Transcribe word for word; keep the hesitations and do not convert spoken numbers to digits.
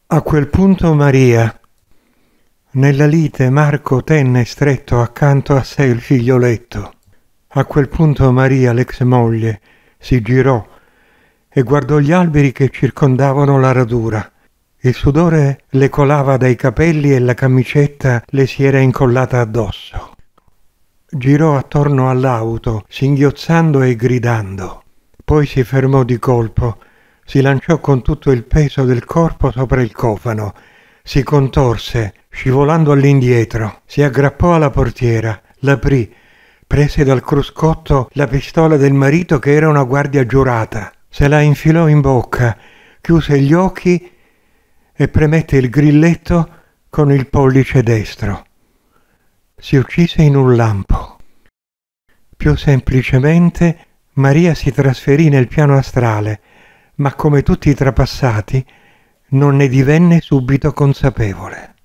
A quel punto Maria. Nella lite Marco tenne stretto accanto a sé il figlioletto. A quel punto Maria, l'ex moglie, si girò e guardò gli alberi che circondavano la radura. Il sudore le colava dai capelli e la camicetta le si era incollata addosso. Girò attorno all'auto, singhiozzando e gridando. Poi si fermò di colpo, si lanciò con tutto il peso del corpo sopra il cofano, si contorse, scivolando all'indietro, si aggrappò alla portiera, l'aprì, prese dal cruscotto la pistola del marito che era una guardia giurata, se la infilò in bocca, chiuse gli occhi e premette il grilletto con il pollice destro. Si uccise in un lampo. Più semplicemente Maria si trasferì nel piano astrale, ma come tutti i trapassati non ne divenne subito consapevole.